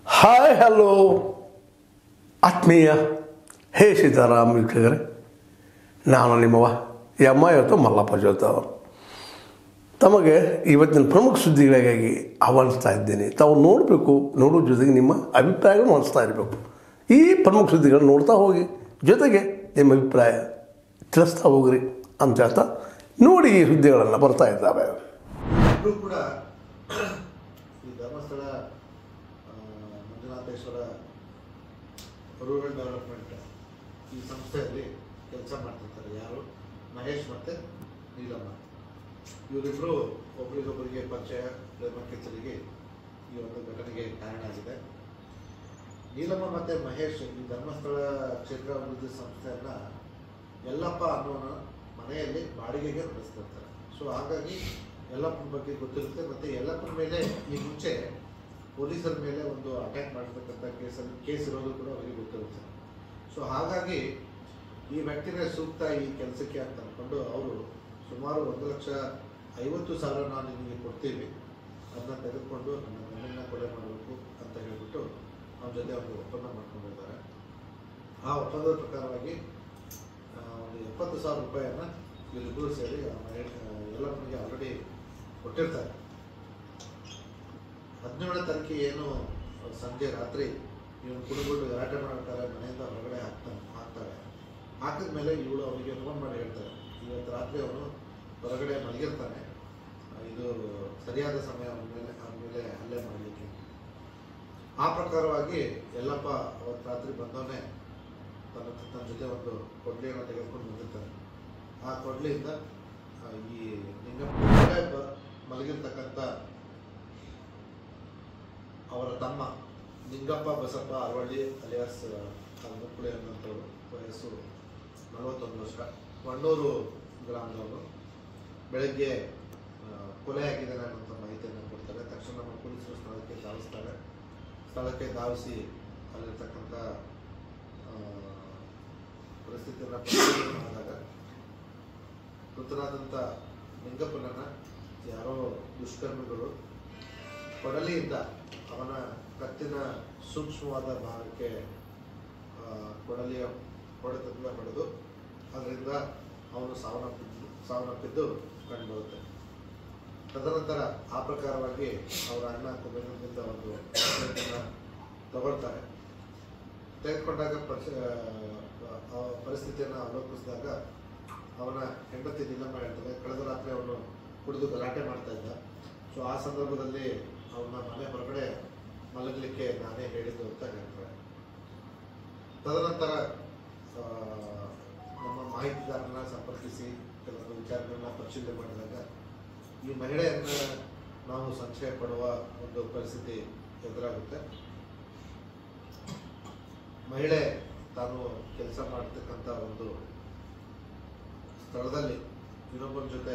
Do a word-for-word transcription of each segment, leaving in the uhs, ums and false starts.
Hi hello ಆತ್ಮೀಯ ಹೇ ಸೀತಾರಾಮ್ ವೀಕ್ಷಕರೇ, ನಾನು ನಿಮ್ಮವ ಎಮ್ಮ ಇವತ್ತು ಮಲ್ಲಪ್ಪ ಜೋತ ಅವರು ತಮಗೆ ಇವತ್ತಿನ ಪ್ರಮುಖ ಸುದ್ದಿಗಳಿಗಾಗಿ ಆಹ್ವಾನಿಸ್ತಾ ಇದ್ದೇನೆ. ತಾವು ನೋಡಬೇಕು, ನೋಡೋ ಜೊತೆಗೆ ನಿಮ್ಮ ಅಭಿಪ್ರಾಯಗಳನ್ನು ಹೊಂದಿಸ್ತಾ ಇರಬೇಕು. ಈ ಪ್ರಮುಖ ಸುದ್ದಿಗಳನ್ನು ನೋಡ್ತಾ ಹೋಗಿ, ಜೊತೆಗೆ ನಿಮ್ಮ ಅಭಿಪ್ರಾಯ ತಿಳಿಸ್ತಾ ಹೋಗ್ರಿ ಅಂತ ಹೇಳ್ತಾ ನೋಡಿ ಈ ಸುದ್ದಿಗಳನ್ನು ಬರ್ತಾ ಇದ್ದಾವೆ. ಇಬ್ಬರು ಕೂಡ ಈ ಧರ್ಮಸ್ಥಳ ಮಂಜುನಾಥೇಶ್ವರ ರೂರಲ್ ಡೆವಲಪ್ಮೆಂಟ್ ಈ ಸಂಸ್ಥೆಯಲ್ಲಿ ಕೆಲಸ ಮಾಡ್ತಿರ್ತಾರೆ. ಯಾರು? ಮಹೇಶ್ ಮತ್ತು ನೀಲಮ್ಮ. ಇವರಿಬ್ಬರು ಒಬ್ರಿಗೊಬ್ಬರಿಗೆ ಪರಿಚಯ, ಪ್ರೇಮ ಕಿಚ್ಚಲಿಗೆ ಈ ಒಂದು ಘಟನೆಗೆ ಕಾರಣ ಆಗಿದೆ. ನೀಲಮ್ಮ ಮತ್ತು ಮಹೇಶ್ ಈ ಧರ್ಮಸ್ಥಳ ಕ್ಷೇತ್ರ ಅಭಿವೃದ್ಧಿ ಸಂಸ್ಥೆಯನ್ನು ಯಲ್ಲಪ್ಪ ಅನ್ನೋನ ಮನೆಯಲ್ಲಿ ಬಾಡಿಗೆಗೆ ನಡೆಸ್ತಿರ್ತಾರೆ. ಸೊ ಹಾಗಾಗಿ ಯಲ್ಲಪ್ಪನ ಬಗ್ಗೆ ಗೊತ್ತಿರುತ್ತೆ. ಮತ್ತು ಯಲ್ಲಪ್ಪನ ಮೇಲೆ ಈ ಮುಂಚೆ ಪೊಲೀಸರ ಮೇಲೆ ಒಂದು ಅಟ್ಯಾಕ್ ಮಾಡಿರ್ತಕ್ಕಂಥ ಕೇಸಲ್ಲಿ ಕೇಸ್ ಇರೋದು ಕೂಡ ಅವರಿಗೆ ಗೊತ್ತಿರುತ್ತೆ. ಸೊ ಹಾಗಾಗಿ ಈ ವ್ಯಕ್ತಿನೇ ಸೂಕ್ತ ಈ ಕೆಲಸಕ್ಕೆ ಅಂತ ಅಂದ್ಕೊಂಡು ಅವರು ಸುಮಾರು ಒಂದು ಲಕ್ಷ ಐವತ್ತು ಸಾವಿರ ನಾವು ನಿಮಗೆ ಕೊಡ್ತೀವಿ, ಅದನ್ನ ತೆಗೆದುಕೊಂಡು ನನ್ನ ಮನೆಯನ್ನ ಕೊಲೆ ಮಾಡಬೇಕು ಅಂತ ಹೇಳಿಬಿಟ್ಟು ಅವ್ರ ಜೊತೆ ಒಂದು ಒಪ್ಪಂದ ಮಾಡ್ಕೊಂಡಿದ್ದಾರೆ. ಆ ಒಪ್ಪಂದದ ಪ್ರಕಾರವಾಗಿ ಒಂದು ಎಪ್ಪತ್ತು ಸಾವಿರ ರೂಪಾಯಿಯನ್ನು ಇವರಿಬ್ಬರು ಸೇರಿ ಯಲ್ಲಪ್ಪನಿಗೆ ಆಲ್ರೆಡಿ ಕೊಟ್ಟಿರ್ತಾರೆ. ಹದಿನೇಳನೇ ತಾರೀಕು ಏನು ಸಂಜೆ ರಾತ್ರಿ ಇವನು ಕುಡಿದುಕೊಂಡು ಗಲಾಟೆ ಮಾಡ್ತಾರೆ, ಮನೆಯಿಂದ ಹೊರಗಡೆ ಹಾಕ್ತಾನೆ ಹಾಕ್ತಾರೆ ಹಾಕಿದ ಮೇಲೆ ಇವಳು ಅವರಿಗೆ ಫೋನ್ ಮಾಡಿ ಹೇಳ್ತಾರೆ, ಇವತ್ತು ರಾತ್ರಿ ಅವನು ಹೊರಗಡೆ ಮಲಗಿರ್ತಾನೆ, ಇದು ಸರಿಯಾದ ಸಮಯ ಅವನ ಮೇಲೆ ಅವನ ಮೇಲೆ ಹಲ್ಲೆ ಮಾಡಲಿಕ್ಕೆ. ಆ ಪ್ರಕಾರವಾಗಿ ಯಲ್ಲಪ್ಪ ಅವತ್ತು ರಾತ್ರಿ ಬಂದವನೇ ತನ್ನ ತನ್ನ ಜೊತೆ ಒಂದು ಕೊಡ್ಲಿಯನ್ನು ತೆಗೆದುಕೊಂಡು ಬಂದಿರ್ತಾನೆ. ಆ ಕೊಡ್ಲಿಯಿಂದ ಈ ನಿಂಗಪ್ಪ ಮಲಗಿರ್ತಕ್ಕಂಥ ಅವರ ತಮ್ಮ ನಿಂಗಪ್ಪ ಬಸಪ್ಪ ಅರವಳ್ಳಿ ಅಲಿಯಾಸ್ ಮುಕ್ಕುಳಿ ಅನ್ನೋಂಥವ್ರು, ವಯಸ್ಸು ನಲವತ್ತೊಂದು ವರ್ಷ, ಮಣ್ಣೂರು ಗ್ರಾಮದವರು, ಬೆಳಗ್ಗೆ ಕೊಲೆ ಆಗಿದ್ದಾನೆ ಅನ್ನೋಂಥ ಮಾಹಿತಿಯನ್ನು ಕೊಡ್ತಾರೆ. ತಕ್ಷಣ ನಮ್ಮ ಪೊಲೀಸರು ಸ್ಥಳಕ್ಕೆ ಧಾವಿಸ್ತಾರೆ. ಸ್ಥಳಕ್ಕೆ ಧಾವಿಸಿ ಅಲ್ಲಿರ್ತಕ್ಕಂಥ ಪರಿಸ್ಥಿತಿಯನ್ನು ಪರಿಶೀಲನೆ ಮಾಡಿದಾಗ ಮೃತನಾದಂಥ ನಿಂಗಪ್ಪನನ್ನು ಯಾರೋ ದುಷ್ಕರ್ಮಿಗಳು ಕೊಡಲಿಯಿಂದ ಅವನ ಕತ್ತಿನ ಸೂಕ್ಷ್ಮವಾದ ಭಾಗಕ್ಕೆ ಕೊಡಲಿಯ ಹೊಡೆತದಿಂದ ಹೊಡೆದು ಅದರಿಂದ ಅವನು ಸಾವನ್ನಪ್ಪಿದ್ದು ಸಾವನ್ನಪ್ಪಿದ್ದು ಕಂಡುಬರುತ್ತೆ. ತದನಂತರ ಆ ಪ್ರಕಾರವಾಗಿ ಅವರ ಅಣ್ಣ ಕುಬೇರನಿಂದ ಒಂದು ತಗೊಳ್ತಾರೆ. ತೆಗೆದುಕೊಂಡಾಗ ಪರಿಸ್ಥಿತಿಯನ್ನು ಅವಲೋಕಿಸಿದಾಗ ಅವನ ಹೆಂಡತಿ ನೀಲಮ್ಮ ಹೇಳ್ತಾರೆ, ಕಳೆದ ರಾತ್ರಿ ಅವನು ಕುಡಿದು ಗಲಾಟೆ ಮಾಡ್ತಾ ಇದ್ದ. ಸೊ ಆ ಸಂದರ್ಭದಲ್ಲಿ ಅವನ ಮನೆ ಹೊರಗಡೆ ಮಲಗಲಿಕ್ಕೆ ನಾನೇ ಹೇಳಿದ್ದು ಅಂತ ಹೇಳ್ತಾರೆ. ತದನಂತರ ನಮ್ಮ ಮಾಹಿತಿದಾರನ ಸಂಪರ್ಕಿಸಿ ಕೆಲವೊಂದು ವಿಚಾರಗಳನ್ನ ಪರಿಶೀಲನೆ ಮಾಡಿದಾಗ ಈ ಮಹಿಳೆಯನ್ನ ನಾವು ಸಂಶಯ ಪಡುವ ಒಂದು ಪರಿಸ್ಥಿತಿ ಎದುರಾಗುತ್ತೆ. ಮಹಿಳೆ ತಾನು ಕೆಲಸ ಮಾಡತಕ್ಕಂಥ ಒಂದು ಸ್ಥಳದಲ್ಲಿ ಇನ್ನೊಬ್ಬರ ಜೊತೆ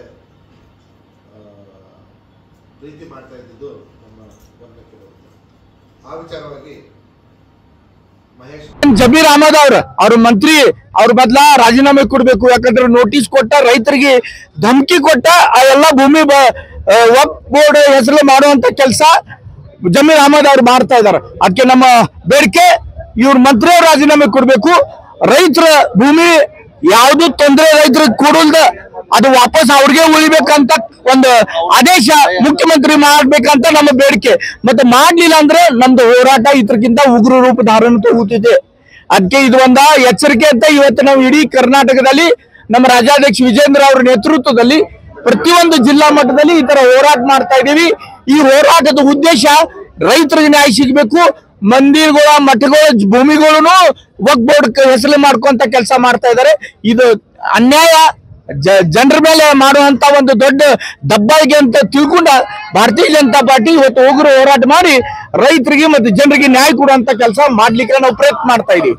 ಪ್ರೀತಿ ಮಾಡ್ತಾ ಇದ್ದಿದ್ದು ನಮ್ಮ ಗಮನಕ್ಕೆ ಬರುತ್ತೆ. ಆ ವಿಚಾರವಾಗಿ ಮಹೇಶ್ ಜಮೀರ್ ಅಹಮದ್ ಅವ್ರ ಅವ್ರ ಮಂತ್ರಿ ಅವ್ರ ಬದಲ ರಾಜೀನಾಮೆ ಕೊಡ್ಬೇಕು. ಯಾಕಂದ್ರೆ ನೋಟಿಸ್ ಕೊಟ್ಟ, ರೈತರಿಗೆ ಧಮಕಿ ಕೊಟ್ಟ, ಆ ಎಲ್ಲ ಭೂಮಿ ವಕ್ಫ್ ಬೋರ್ಡ್ ಹೆಸರು ಮಾಡುವಂತ ಕೆಲಸ ಜಮೀರ್ ಅಹಮದ್ ಅವ್ರು ಮಾಡ್ತಾ ಇದಾರೆ. ಅದಕ್ಕೆ ನಮ್ಮ ಬೇಡಿಕೆ, ಇವ್ರ ಮಂತ್ರಿ ರಾಜೀನಾಮೆ ಕೊಡ್ಬೇಕು. ರೈತರ ಭೂಮಿ ಯಾವ್ದು ತೊಂದರೆ ರೈತರಿಗೆ ಕೊಡಲ್ದ ಅದು ವಾಪಸ್ ಅವ್ರಿಗೆ ಉಳಿಬೇಕಂತ ಒಂದು ಆದೇಶ ಮುಖ್ಯಮಂತ್ರಿ ಮಾಡ್ಬೇಕಂತ ನಮ್ಮ ಬೇಡಿಕೆ. ಮತ್ತೆ ಮಾಡ್ಲಿಲ್ಲ ಅಂದ್ರೆ ನಮ್ದು ಹೋರಾಟ ಇದಕ್ಕಿಂತ ಉಗ್ರ ರೂಪ ಧಾರಣ ತಗೋತಿದೆ. ಅದಕ್ಕೆ ಇದು ಒಂದ ಎಚ್ಚರಿಕೆ ಅಂತ ಇವತ್ತು ನಾವು ಇಡೀ ಕರ್ನಾಟಕದಲ್ಲಿ ನಮ್ಮ ರಾಜ್ಯಾಧ್ಯಕ್ಷ ವಿಜೇಂದ್ರ ಅವರ ನೇತೃತ್ವದಲ್ಲಿ ಪ್ರತಿಯೊಂದು ಜಿಲ್ಲಾ ಮಟ್ಟದಲ್ಲಿ ಈ ತರ ಹೋರಾಟ ಮಾಡ್ತಾ ಇದೀವಿ. ಈ ಹೋರಾಟದ ಉದ್ದೇಶ ರೈತರಿಗೆ ನ್ಯಾಯ ಸಿಗಬೇಕು. ಮಂದಿರಗಳ ಮಠಗಳ ಭೂಮಿಗಳನ್ನು ವಕ್ಫ್ ಬೋರ್ಡ್ ಹೆಸರು ಮಾಡ್ಕೊಂತ ಕೆಲಸ ಮಾಡ್ತಾ ಇದ್ದಾರೆ. ಇದು ಅನ್ಯಾಯ, ಜನರ ಮೇಲೆ ಮಾಡುವಂತ ಒಂದು ದೊಡ್ಡ ದಬ್ಬಾಳಿಕೆ ಅಂತ ತಿಳ್ಕೊಂಡ ಭಾರತೀಯ ಜನತಾ ಪಾರ್ಟಿ ಇವತ್ತು ಉಗ್ರ ಹೋರಾಟ ಮಾಡಿ ರೈತರಿಗೆ ಮತ್ತು ಜನರಿಗೆ ನ್ಯಾಯ ಕೊಡುವಂತ ಕೆಲಸ ಮಾಡ್ಲಿಕ್ಕೆ ನಾವು ಪ್ರಯತ್ನ ಮಾಡ್ತಾ ಇದೀವಿ.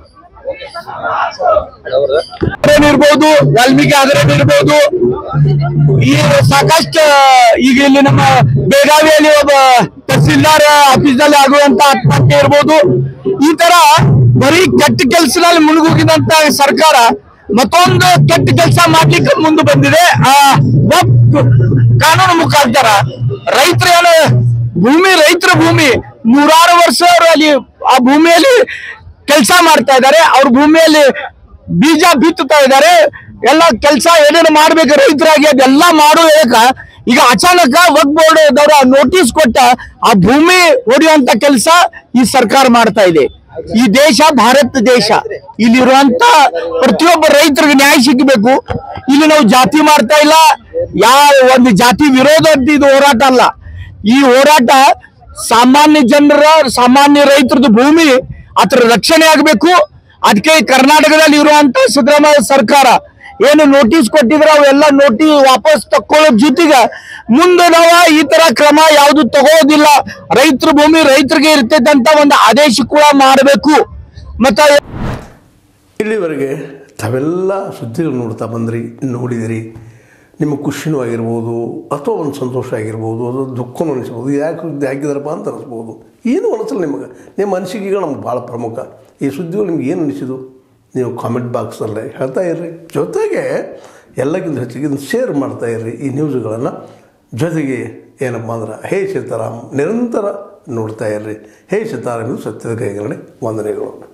ಇರ್ಬೋದು, ವಾಲ್ಮೀಕಿ ಹಗರಣ ಇರ್ಬೋದು, ಈ ಸಾಕಷ್ಟು ಈಗ ಇಲ್ಲಿ ನಮ್ಮ ಬೆಳಗಾವಿಯಲ್ಲಿ ಒಬ್ಬ ತಹಸೀಲ್ದಾರ್ ಆಫೀಸ್ನಲ್ಲಿ ಆಗುವಂತ ಆತ್ಮಹತ್ಯೆ ಇರ್ಬೋದು. ಈ ತರ ಬರೀ ಕೆಟ್ಟ ಕೆಲಸದಲ್ಲಿ ಮುಳುಗೋಗಿದಂತ ಸರ್ಕಾರ ಮತ್ತೊಂದು ಕೆಟ್ಟ ಕೆಲಸ ಮಾಡ್ಲಿಕ್ಕೆ ಮುಂದೆ ಬಂದಿದೆ. ಆ ಕಾನೂನು ಮುಖಾಂತರ ರೈತರ ಭೂಮಿ ರೈತರ ಭೂಮಿ ನೂರಾರು ವರ್ಷ ಅವರು ಅಲ್ಲಿ ಆ ಭೂಮಿಯಲ್ಲಿ ಕೆಲಸ ಮಾಡ್ತಾ ಇದ್ದಾರೆ. ಅವ್ರ ಭೂಮಿಯಲ್ಲಿ ಬೀಜ ಬಿತ್ತುತ್ತಾ ಇದ್ದಾರೆ. ಎಲ್ಲ ಕೆಲಸ ಏನೇನು ಮಾಡ್ಬೇಕು ರೈತರಾಗಿ ಅದೆಲ್ಲ ಮಾಡುವಾಗ ಈಗ ಅಚಾನಕ ವಕ್ಫ್ ಬೋರ್ಡ್ ದವರ ನೋಟಿಸ್ ಕೊಟ್ಟ ಆ ಭೂಮಿ ಹೊಡೆಯುವಂತ ಕೆಲಸ ಈ ಸರ್ಕಾರ ಮಾಡ್ತಾ ಇದೆ. ಈ ದೇಶ ಭಾರತ ದೇಶ, ಇಲ್ಲಿರುವಂತ ಪ್ರತಿಯೊಬ್ಬ ರೈತರಿಗೆ ನ್ಯಾಯ ಸಿಗಬೇಕು. ಇಲ್ಲಿ ನಾವು ಜಾತಿ ಮಾಡ್ತಾ ಇಲ್ಲ, ಯಾವ ಒಂದು ಜಾತಿ ವಿರೋಧ ಅಂತ ಇದು ಹೋರಾಟ ಅಲ್ಲ. ಈ ಹೋರಾಟ ಸಾಮಾನ್ಯ ಜನರ ಸಾಮಾನ್ಯ ರೈತರದ್ದು ಭೂಮಿ ಅದರ ರಕ್ಷಣೆ ಆಗಬೇಕು. ಅದಕ್ಕೆ ಕರ್ನಾಟಕದಲ್ಲಿ ಇರುವಂತ ಸಿದ್ದರಾಮಯ್ಯ ಸರ್ಕಾರ ಏನು ನೋಟಿಸ್ ಕೊಟ್ಟಿದ್ರೆ ಅವೆಲ್ಲ ನೋಟಿಸ್ ವಾಪಸ್ ತಕ್ಕೊಳ್ಳೋ ಜೊತೆಗೆ ಮುಂದೆ ನಾವು ಈ ತರ ಕ್ರಮ ಯಾವುದು ತಗೋದಿಲ್ಲ, ರೈತರ ಭೂಮಿ ರೈತರಿಗೆ ಇರ್ತೈತೆ ಅಂತ ಒಂದು ಆದೇಶ ಕೂಡ ಮಾಡಬೇಕು. ಮತ್ತೆ ಇಲ್ಲಿವರೆಗೆ ತಾವೆಲ್ಲ ಸುದ್ದಿಗಳು ನೋಡ್ತಾ ಬಂದ್ರಿ, ನೋಡಿದಿರಿ. ನಿಮಗೆ ಖುಷಿನೂ ಆಗಿರ್ಬೋದು, ಅಥವಾ ಒಂದು ಸಂತೋಷ ಆಗಿರ್ಬೋದು, ಅದು ದುಃಖನೂ ಅನಿಸ್ಬೋದು. ಯಾಕೆ ಸುದ್ದಿ ಹಾಕಿದಾರಪ್ಪ ಅಂತ ಅನಿಸ್ಬೋದು. ಏನು ಅನಿಸಲ್ಲ ನಿಮಗೆ, ನಿಮ್ಮ ಅನಿಸಿಕೆಗಳು ನಮ್ಗೆ ಭಾಳ ಪ್ರಮುಖ. ಈ ಸುದ್ದಿಗಳು ನಿಮ್ಗೆ ಏನು ಅನಿಸಿದು ನೀವು ಕಾಮೆಂಟ್ ಬಾಕ್ಸಲ್ಲೇ ಹೇಳ್ತಾ ಇರ್ರಿ. ಜೊತೆಗೆ ಎಲ್ಲಕ್ಕಿಂತ ಹೆಚ್ಚಿಗೆ ಇದನ್ನು ಶೇರ್ ಮಾಡ್ತಾ ಇರ್ರಿ ಈ ನ್ಯೂಸ್ಗಳನ್ನು. ಜೊತೆಗೆ ಏನಪ್ಪ ಅಂದ್ರೆ ಹೇ ಸೀತಾರಾಮ್ ನಿರಂತರ ನೋಡ್ತಾ ಇರ್ರಿ. ಹೇ ಸೀತಾರಾಮ್ ಇದು ಸತ್ಯದ ಕೈಗರಣೆ. ವಂದನೆಗಳು.